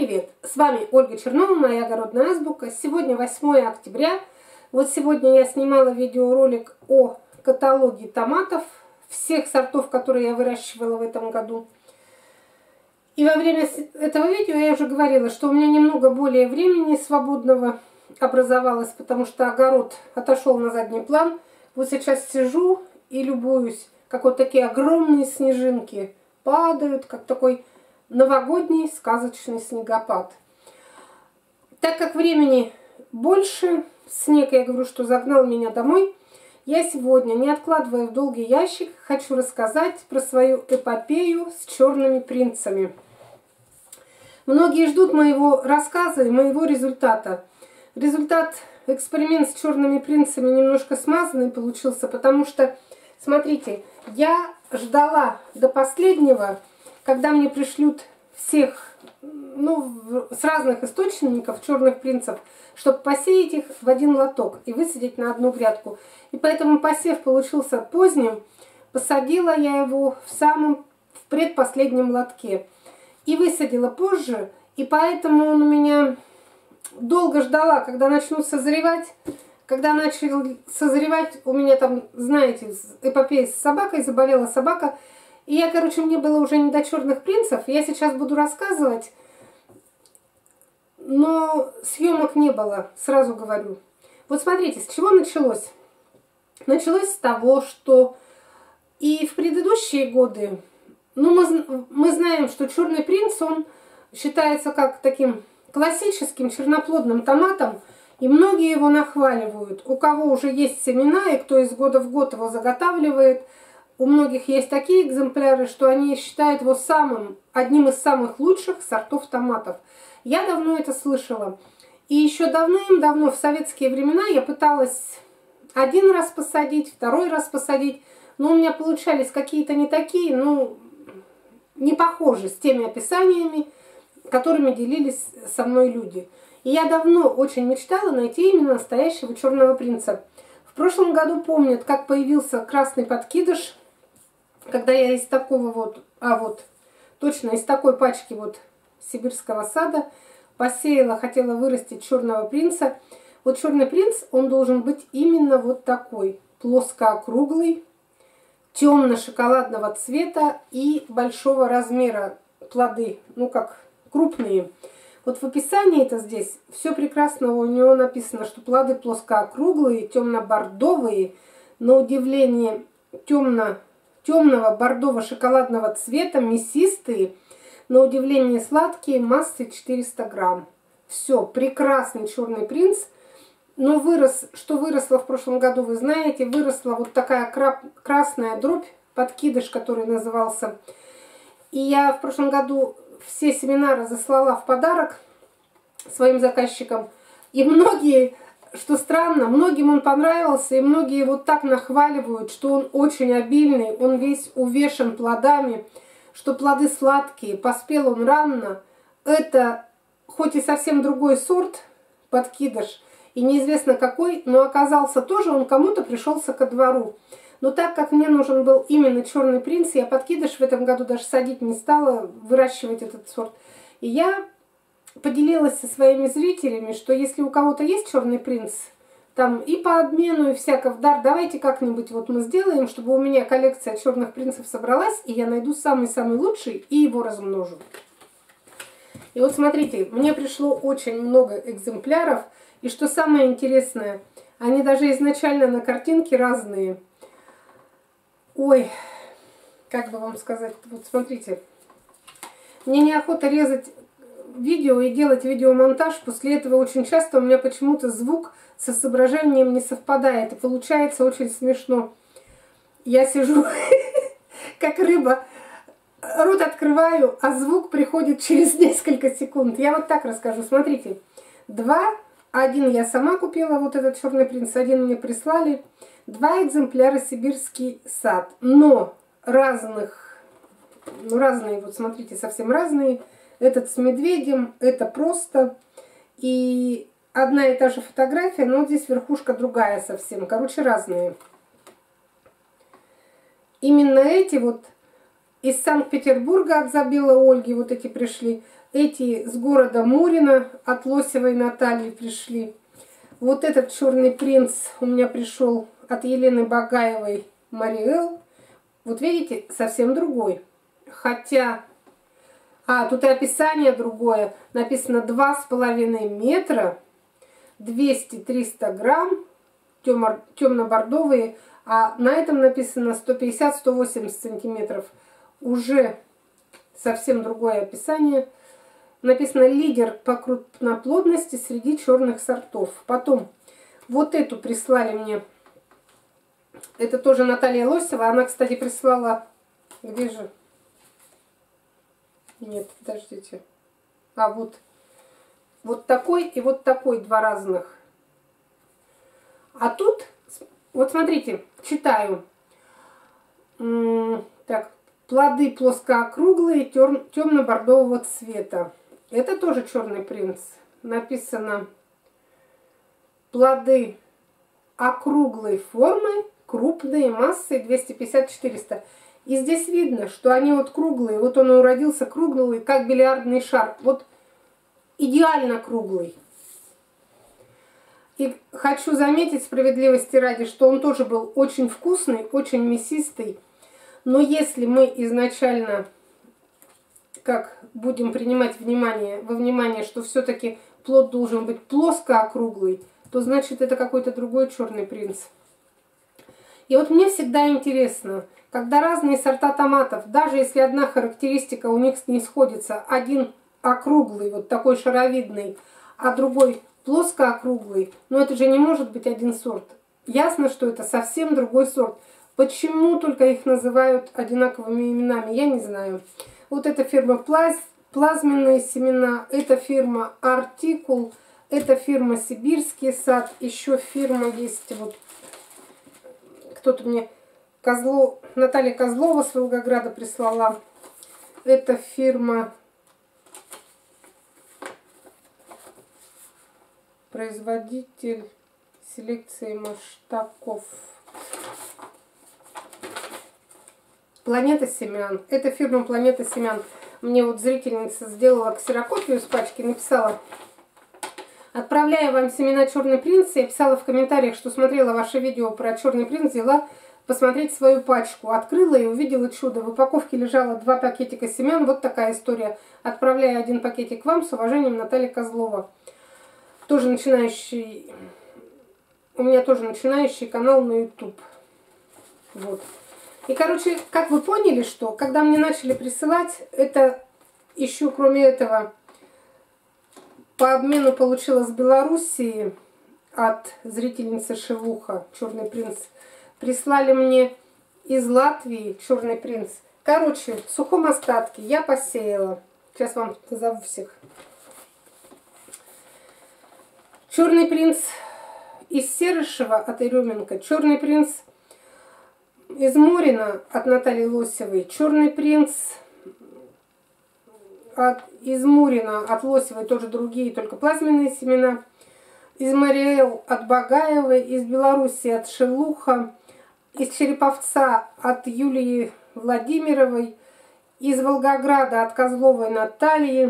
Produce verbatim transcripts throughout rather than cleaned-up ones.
привет! С вами Ольга Чернова, моя огородная азбука. Сегодня восьмое октября. Вот сегодня я снимала видеоролик о каталоге томатов, всех сортов, которые я выращивала в этом году. И во время этого видео я уже говорила, что у меня немного более времени свободного образовалось, потому что огород отошел на задний план. Вот сейчас сижу и любуюсь, как вот такие огромные снежинки падают, как такой новогодний сказочный снегопад. Так как времени больше, снег, я говорю, что загнал меня домой, я сегодня, не откладывая в долгий ящик, хочу рассказать про свою эпопею с черными принцами. Многие ждут моего рассказа и моего результата. Результат, эксперимент с черными принцами немножко смазанный получился, потому что, смотрите, я ждала до последнего, когда мне пришлют всех, ну, с разных источников черных принцев, чтобы посеять их в один лоток и высадить на одну грядку. И поэтому посев получился поздним. Посадила я его в самом, в предпоследнем лотке. И высадила позже, и поэтому он у меня долго ждала, когда начнут созревать. Когда начал созревать, у меня там, знаете, эпопея с собакой, заболела собака. И я, короче, мне было уже не до черных принцев. Я сейчас буду рассказывать, но съемок не было, сразу говорю. Вот смотрите, с чего началось? Началось с того, что и в предыдущие годы, ну, мы, мы знаем, что черный принц, он считается как таким классическим черноплодным томатом, и многие его нахваливают. У кого уже есть семена, и кто из года в год его заготавливает, у многих есть такие экземпляры, что они считают его самым, одним из самых лучших сортов томатов. Я давно это слышала. И еще давным-давно, в советские времена, я пыталась один раз посадить, второй раз посадить. Но у меня получались какие-то не такие, ну, не похожи с теми описаниями, которыми делились со мной люди. И я давно очень мечтала найти именно настоящего черного принца. В прошлом году помнят, как появился красный подкидыш, когда я из такого вот, а вот, точно из такой пачки вот сибирского сада посеяла, хотела вырастить черного принца. Вот черный принц, он должен быть именно вот такой, плоско-округлый, темно-шоколадного цвета и большого размера плоды, ну как крупные. Вот в описании это здесь все прекрасно, у него написано, что плоды плоскоокруглые, темно-бордовые, на удивление темно темного бордово-шоколадного цвета, мясистые, на удивление сладкие, массой четыреста грамм. Все, прекрасный черный принц. Но вырос, что выросло в прошлом году, вы знаете, выросла вот такая красная дробь, подкидыш, который назывался. И я в прошлом году все семена разослала в подарок своим заказчикам. И многие, что странно, многим он понравился, и многие вот так нахваливают, что он очень обильный, он весь увешан плодами, что плоды сладкие, поспел он рано. Это хоть и совсем другой сорт, подкидыш, и неизвестно какой, но оказался тоже, он кому-то пришелся ко двору. Но так как мне нужен был именно черный принц, я подкидыш в этом году даже садить не стала, выращивать этот сорт. И я поделилась со своими зрителями, что если у кого-то есть черный принц, там и по обмену, и всяко в дар, давайте как-нибудь вот мы сделаем, чтобы у меня коллекция черных принцев собралась, и я найду самый-самый лучший и его размножу. И вот смотрите, мне пришло очень много экземпляров, и что самое интересное, они даже изначально на картинке разные. Ой, как бы вам сказать, вот смотрите, мне неохота резать видео и делать видеомонтаж, после этого очень часто у меня почему-то звук со изображением не совпадает, и получается очень смешно. Я сижу, как рыба, рот открываю, а звук приходит через несколько секунд. Я вот так расскажу, смотрите, два, один я сама купила, вот этот черный принц, один мне прислали, два экземпляра сибирский сад, но разных, ну разные, вот смотрите, совсем разные. Этот с медведем, это просто. И одна и та же фотография, но здесь верхушка другая совсем. Короче, разные. Именно эти вот Из Санкт-Петербурга от Забела Ольги вот эти пришли. Эти с города Мурино от Лосевой Натальи пришли. Вот этот черный принц у меня пришел от Елены Багаевой Мариэл. Вот видите, совсем другой. Хотя, а, тут и описание другое. Написано два с половиной метра, двести-триста грамм, темно-бордовые. А на этом написано сто пятьдесят — сто восемьдесят сантиметров. Уже совсем другое описание. Написано лидер по крупноплодности среди черных сортов. Потом вот эту прислали мне. Это тоже Наталья Лосева. Она, кстати, прислала... Где же? Нет, подождите. А вот. Вот такой и вот такой, два разных. А тут, вот смотрите, читаю. Так, плоды плоскоокруглые, темно-бордового цвета. Это тоже черный принц. Написано плоды округлой формы, крупные, массой двести пятьдесят — четыреста. И здесь видно, что они вот круглые. Вот он уродился круглый, как бильярдный шар. Вот идеально круглый. И хочу заметить справедливости ради, что он тоже был очень вкусный, очень мясистый. Но если мы изначально, как будем принимать внимание, во внимание, что все-таки плод должен быть плоско-округлый, то значит это какой-то другой черный принц. И вот мне всегда интересно, когда разные сорта томатов, даже если одна характеристика у них не сходится, один округлый, вот такой шаровидный, а другой плоско-округлый, но это же не может быть один сорт. Ясно, что это совсем другой сорт. Почему только их называют одинаковыми именами, я не знаю. Вот эта фирма Плаз, плазменные семена, эта фирма Артикул, эта фирма Сибирский сад, еще фирма есть, вот кто-то мне, Козлов, Наталья Козлова с Волгограда прислала. Это фирма, производитель селекции Маштаков. Планета семян. Это фирма Планета семян. Мне вот зрительница сделала ксерокопию с пачки, написала: отправляя вам семена Черный принц, я писала в комментариях, что смотрела ваше видео про Черный принц, взяла посмотреть свою пачку. Открыла и увидела чудо. В упаковке лежало два пакетика семян. Вот такая история. Отправляю один пакетик вам. С уважением, Наталья Козлова. Тоже начинающий... У меня тоже начинающий канал на YouTube. Вот. И, короче, как вы поняли, что когда мне начали присылать, это еще, кроме этого, по обмену получила с Белоруссии от зрительницы Шевуха, Черный принц. Прислали мне из Латвии Черный принц. Короче, в сухом остатке я посеяла. Сейчас вам назову всех. Черный принц из Серышева от Ирюменко. Черный принц из Мурино от Натальи Лосевой. Черный принц от, из Мурино от Лосевой, тоже другие, только плазменные семена. Из Мариэл от Багаевой. Из Белоруссии от Шелуха. Из Череповца от Юлии Владимировой. Из Волгограда от Козловой Натальи.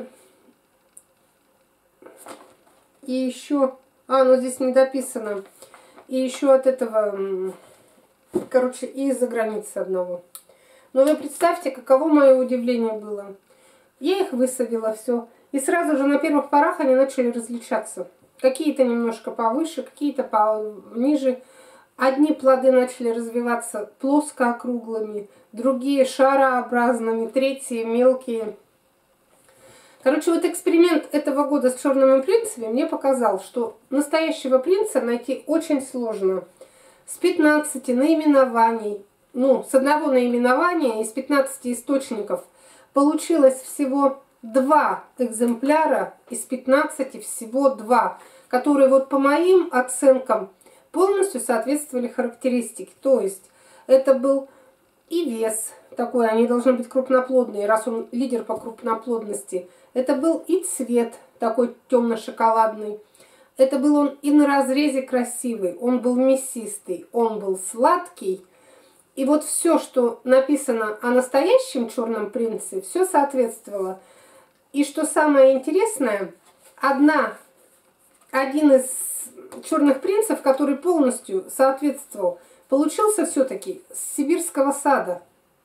И еще... А, ну здесь не дописано. И еще от этого... Короче, и из-за границы одного. Но вы представьте, каково мое удивление было. Я их высадила, все. И сразу же на первых порах они начали различаться. Какие-то немножко повыше, какие-то пониже. Одни плоды начали развиваться плоско-округлыми, другие шарообразными, третьи мелкие. Короче, вот эксперимент этого года с черными принцами мне показал, что настоящего принца найти очень сложно. С пятнадцати наименований, ну, с одного наименования из пятнадцати источников получилось всего два экземпляра, из пятнадцати всего два, которые вот по моим оценкам полностью соответствовали характеристике. То есть это был и вес такой, они должны быть крупноплодные, раз он лидер по крупноплодности. Это был и цвет такой темно-шоколадный. Это был он и на разрезе красивый, он был мясистый, он был сладкий. И вот все, что написано о настоящем черном принце, все соответствовало. И что самое интересное, одна, один из черных принцев, который полностью соответствовал, получился все-таки с сибирского сада.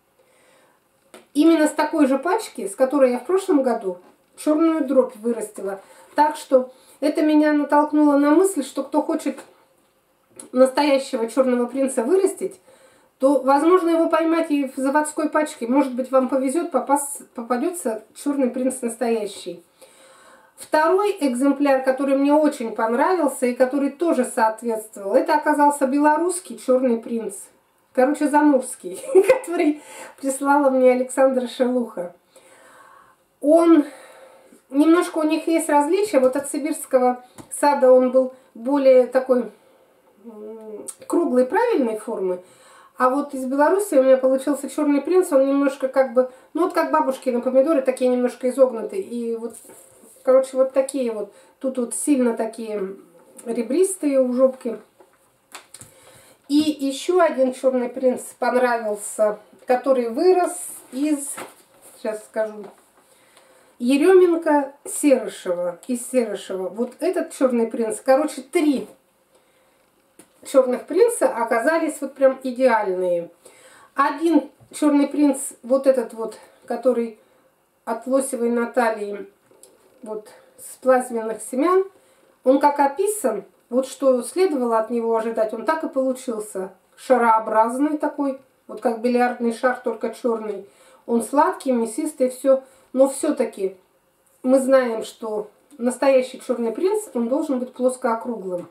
Именно с такой же пачки, с которой я в прошлом году черную дробь вырастила. Так что это меня натолкнуло на мысль, что кто хочет настоящего черного принца вырастить, то возможно его поймать и в заводской пачке. Может быть, вам повезет, попасть, попадется черный принц настоящий. Второй экземпляр, который мне очень понравился и который тоже соответствовал, это оказался белорусский черный принц. Короче, заморский, который прислала мне Александра Шелуха. Он, немножко у них есть различия. Вот от сибирского сада он был более такой круглой, правильной формы. А вот из Беларуси у меня получился черный принц, он немножко как бы, ну вот как бабушкины помидоры, такие немножко изогнутые. И вот, короче, вот такие вот, тут вот сильно такие ребристые у жопки. И еще один черный принц понравился, который вырос из, сейчас скажу, Еременко Серышева, из Серышева. Вот этот черный принц, короче, три черных принца оказались вот прям идеальные. Один черный принц, вот этот вот, который от Лосевой Натальи, вот с плазменных семян, он как описан, вот что следовало от него ожидать, он так и получился. Шарообразный такой, вот как бильярдный шар, только черный. Он сладкий, мясистый, все. Но все-таки мы знаем, что настоящий черный принц, он должен быть плоскоокруглым.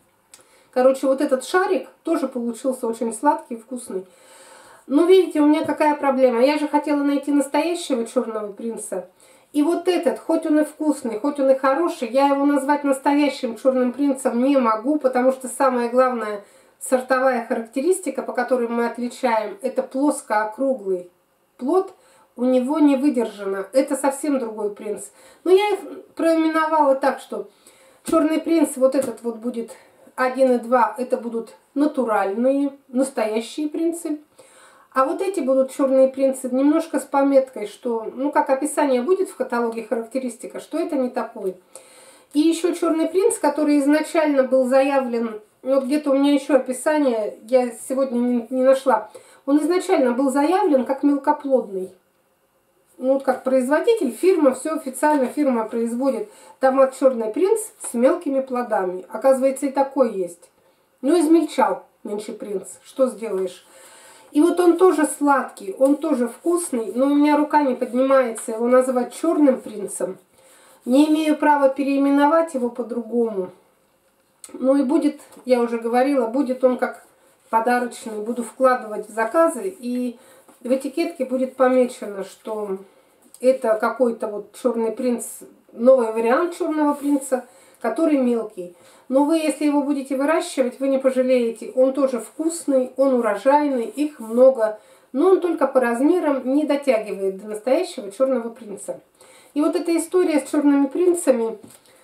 Короче, вот этот шарик тоже получился очень сладкий и вкусный. Но видите, у меня какая проблема. Я же хотела найти настоящего черного принца. И вот этот, хоть он и вкусный, хоть он и хороший, я его назвать настоящим черным принцем не могу, потому что самая главная сортовая характеристика, по которой мы отличаем, это плоско-округлый плод, у него не выдержано. Это совсем другой принц. Но я их проименовала так, что черный принц, вот этот вот будет один и два, это будут натуральные, настоящие принцы. А вот эти будут черные принцы немножко с пометкой, что, ну как описание будет в каталоге характеристика, что это не такой. И еще черный принц, который изначально был заявлен, вот где-то у меня еще описание, я сегодня не, не нашла. Он изначально был заявлен как мелкоплодный. Ну вот как производитель, фирма, все официально фирма производит томат черный принц с мелкими плодами. Оказывается, и такой есть. Ну измельчал меньший принц, что сделаешь. И вот он тоже сладкий, он тоже вкусный, но у меня рука не поднимается его называть черным принцем. Не имею права переименовать его по-другому. Ну и будет, я уже говорила, будет он как подарочный, буду вкладывать в заказы. И в этикетке будет помечено, что это какой-то вот черный принц, новый вариант черного принца, который мелкий. Но вы, если его будете выращивать, вы не пожалеете. Он тоже вкусный, он урожайный, их много. Но он только по размерам не дотягивает до настоящего черного принца. И вот эта история с черными принцами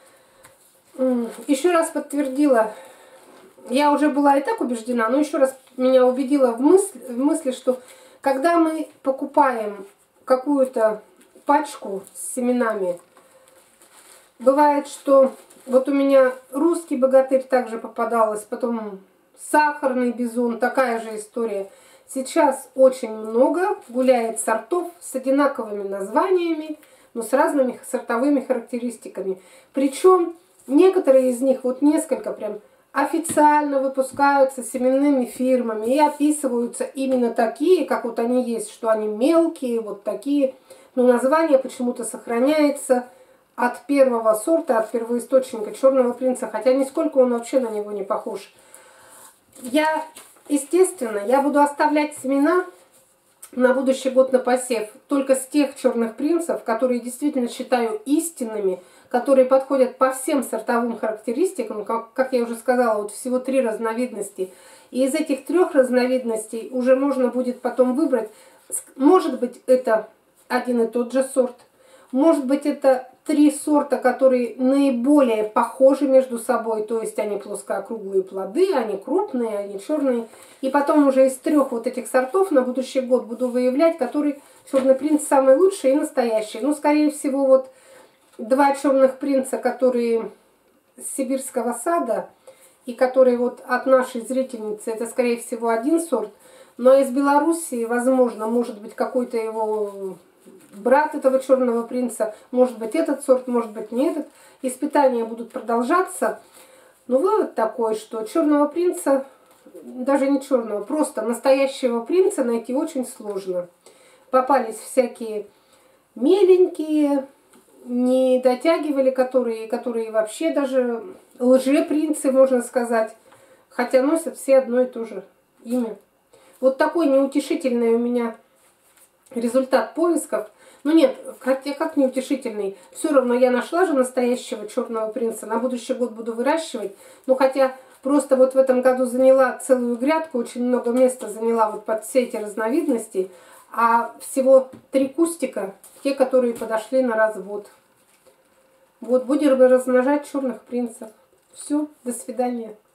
еще раз подтвердила, я уже была и так убеждена, но еще раз меня убедила в мысли, в мысли, что когда мы покупаем какую-то пачку с семенами, бывает, что вот у меня русский богатырь также попадалась, потом сахарный бизон, такая же история. Сейчас очень много гуляет сортов с одинаковыми названиями, но с разными сортовыми характеристиками. Причем некоторые из них, вот несколько прям, официально выпускаются семенными фирмами и описываются именно такие, как вот они есть, что они мелкие, вот такие. Но название почему-то сохраняется от первого сорта, от первоисточника черного принца, хотя нисколько он вообще на него не похож. Я, естественно, я буду оставлять семена на будущий год на посев только с тех черных принцев, которые действительно считаю истинными, которые подходят по всем сортовым характеристикам, как, как я уже сказала, вот всего три разновидности. И из этих трех разновидностей уже можно будет потом выбрать, может быть, это один и тот же сорт, может быть, это три сорта, которые наиболее похожи между собой, то есть они плоскоокруглые плоды, они крупные, они черные. И потом уже из трех вот этих сортов на будущий год буду выявлять, который черный принц самый лучший и настоящий. Ну, скорее всего, вот два черных принца, которые с сибирского сада и которые вот от нашей зрительницы, это, скорее всего, один сорт. Но из Белоруссии, возможно, может быть какой-то его брат этого черного принца, может быть этот сорт, может быть не этот. Испытания будут продолжаться. Но вывод такой, что черного принца, даже не черного, просто настоящего принца найти очень сложно. Попались всякие меленькие, не дотягивали, которые, которые вообще даже лжепринцы, можно сказать, хотя носят все одно и то же имя. Вот такой неутешительный у меня результат поисков. Ну нет, хотя как неутешительный, все равно я нашла же настоящего черного принца, на будущий год буду выращивать. Ну хотя просто вот в этом году заняла целую грядку, очень много места заняла вот под все эти разновидности, а всего три кустика, те, которые подошли на развод. Вот будем размножать черных принцев. Все, до свидания.